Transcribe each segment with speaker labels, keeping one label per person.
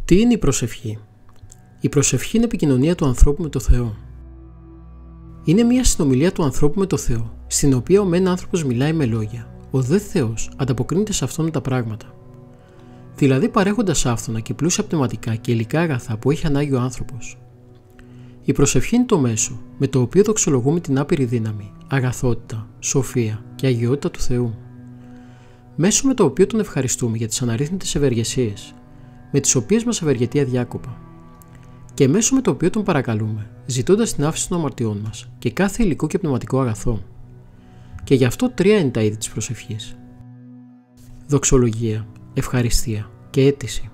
Speaker 1: Τι είναι η προσευχή? Η προσευχή είναι επικοινωνία του ανθρώπου με το Θεό. Είναι μια συνομιλία του ανθρώπου με το Θεό, στην οποία ο μεν άνθρωπος μιλάει με λόγια, ο δε Θεός ανταποκρίνεται σε αυτόν με τα πράγματα. Δηλαδή παρέχοντας άφθονα και πλούσια πνευματικά και υλικά αγαθά που έχει ανάγκη ο άνθρωπος. Η προσευχή είναι το μέσο με το οποίο δοξολογούμε την άπειρη δύναμη, αγαθότητα, σοφία και αγιότητα του Θεού. Μέσο με το οποίο τον ευχαριστούμε για τις αναρρύθμιτες ευεργεσίες, με τις οποίες μας ευεργετεί αδιάκοπα. Και μέσω με το οποίο τον παρακαλούμε, ζητώντας την άφηση των αμαρτιών μας και κάθε υλικό και πνευματικό αγαθό. Και γι' αυτό τρία είναι τα είδη της προσευχής: δοξολογία, ευχαριστία και αίτηση.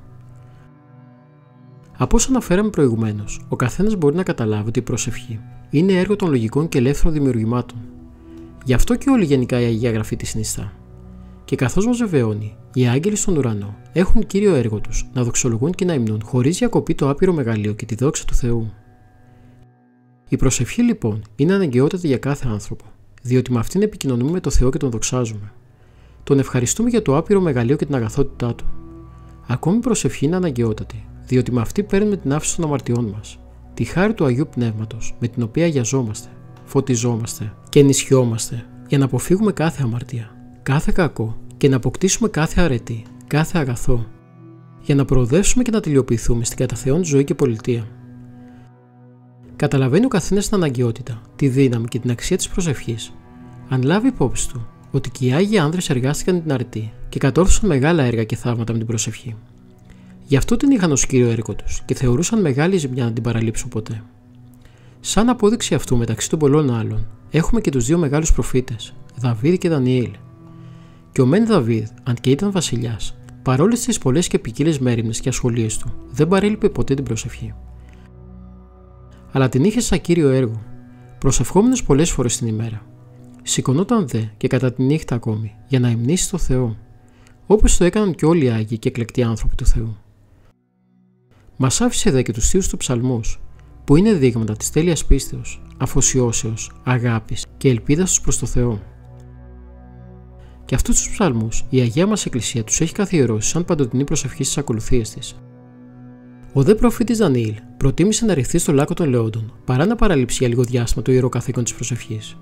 Speaker 1: Από όσα αναφέραμε προηγουμένως, ο καθένας μπορεί να καταλάβει ότι η προσευχή είναι έργο των λογικών και ελεύθερων δημιουργημάτων. Γι' αυτό και όλη γενικά η Αγία Γραφή τη συνιστά. Και καθώς μας βεβαιώνει, οι άγγελοι στον ουρανό έχουν κύριο έργο τους να δοξολογούν και να υμνούν χωρίς διακοπή το άπειρο μεγαλείο και τη δόξα του Θεού. Η προσευχή λοιπόν είναι αναγκαιότατη για κάθε άνθρωπο, διότι με αυτήν επικοινωνούμε με το Θεό και τον δοξάζουμε. Τον ευχαριστούμε για το άπειρο μεγαλείο και την αγαθότητά του. Ακόμη η προσευχή είναι αναγκαιότατη, διότι με αυτή παίρνουμε την άφηση των αμαρτιών μας, τη χάρη του Αγίου Πνεύματος με την οποία αγιαζόμαστε, φωτιζόμαστε και ενισχυόμαστε για να αποφύγουμε κάθε αμαρτία, κάθε κακό και να αποκτήσουμε κάθε αρετή, κάθε αγαθό, για να προοδεύσουμε και να τελειοποιηθούμε στην κατά Θεόν ζωή και πολιτεία. Καταλαβαίνει ο καθένας την αναγκαιότητα, τη δύναμη και την αξία της προσευχής, αν λάβει υπόψη του ότι και οι Άγιοι άνδρες εργάστηκαν την αρετή και κατόρθωσαν μεγάλα έργα και θαύματα με την προσευχή. Γι' αυτό την είχαν ως κύριο έργο τους και θεωρούσαν μεγάλη ζημιά να την παραλείψουν ποτέ. Σαν απόδειξη αυτού, μεταξύ των πολλών άλλων, έχουμε και τους δύο μεγάλους προφήτες, Δαβίδ και Δανιήλ. Και ο μεν Δαβίδ, αν και ήταν βασιλιάς, παρόλες τις πολλές και ποικίλες μέριμνες και ασχολίες του, δεν παρέλειπε ποτέ την προσευχή. Αλλά την είχε σαν κύριο έργο, προσευχόμενος πολλές φορές την ημέρα. Σηκωνόταν δε και κατά τη νύχτα ακόμη για να υμνήσει το Θεό, όπως το έκαναν και όλοι οι Άγιοι και εκλεκτοί άνθρωποι του Θεού. Μας άφησε δε και τους θείους του ψαλμούς, που είναι δείγματα της τέλειας πίστεως, αφοσιώσεως, αγάπης και ελπίδας τους προς το Θεό. Και αυτούς τους ψαλμούς η Αγία μας Εκκλησία τους έχει καθιερώσει σαν παντοτινή προσευχή στις ακολουθίες της. Ο δε προφήτης Δανιήλ προτίμησε να ρηχθεί στο λάκκο των λεόντων παρά να παραλείψει για λίγο διάστημα το ιερό καθήκον της προσευχής.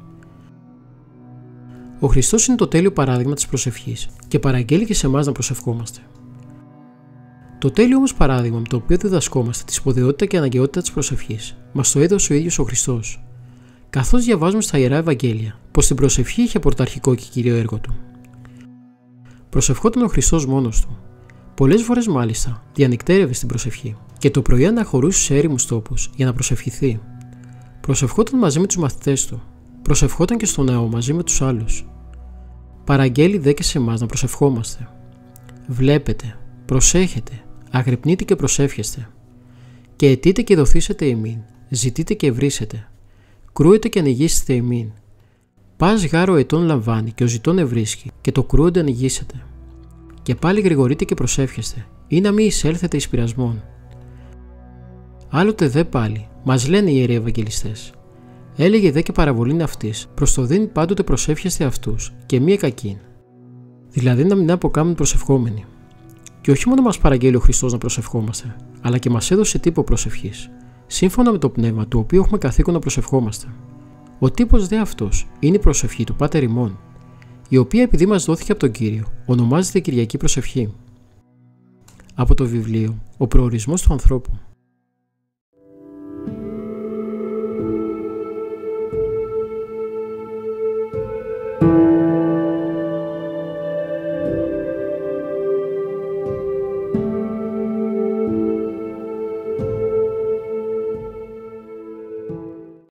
Speaker 1: Ο Χριστός είναι το τέλειο παράδειγμα της προσευχής και παραγγέλει και σε εμάς να προσευχόμαστε. Το τέλειο όμως παράδειγμα με το οποίο διδασκόμαστε τη σπουδαιότητα και αναγκαιότητα της προσευχής μας το έδωσε ο ίδιος ο Χριστός, καθώς διαβάζουμε στα Ιερά Ευαγγέλια πως την προσευχή είχε πρωταρχικό και κύριο έργο του. Προσευχόταν ο Χριστός μόνος του. Πολλές φορές μάλιστα διανυκτέρευε στην προσευχή και το πρωί αναχωρούσε σε έρημους τόπους για να προσευχηθεί. Προσευχόταν μαζί με τους μαθητές του. Προσευχόταν και στο ναό μαζί με τους άλλους. Παραγγέλει δε και σε εμάς να προσευχόμαστε. Βλέπετε, προσέχετε, αγρυπνείτε και προσεύχεστε. Και αιτείτε και δοθήσετε ημίν, ζητείτε και ευρύσετε. Κρούετε και ανοιγήσετε ημίν. Πας γάρο ετών λαμβάνει και ο ζητών ευρίσκει, και το κρούοντε ανοιγήσετε. Και πάλι γρηγορείτε και προσεύχεστε, ή να μη εισέλθετε εις πειρασμόν. Άλλοτε δε πάλι, μας λένε οι Ιεροί Ευαγγελιστές. Έλεγε δε και παραβολήν αυτής, προς το δίν πάντοτε προσεύχεστε αυτούς, και μία κακήν. Δηλαδή να μην αποκάμουν προσευχόμενοι. Και όχι μόνο μας παραγγέλει ο Χριστός να προσευχόμαστε, αλλά και μας έδωσε τύπο προσευχής, σύμφωνα με το πνεύμα του οποίου έχουμε καθήκον να προσευχόμαστε. Ο τύπος δε αυτός είναι η προσευχή του Πάτερ ημών, η οποία επειδή μας δόθηκε από τον Κύριο, ονομάζεται Κυριακή Προσευχή. Από το βιβλίο «Ο προορισμός του ανθρώπου».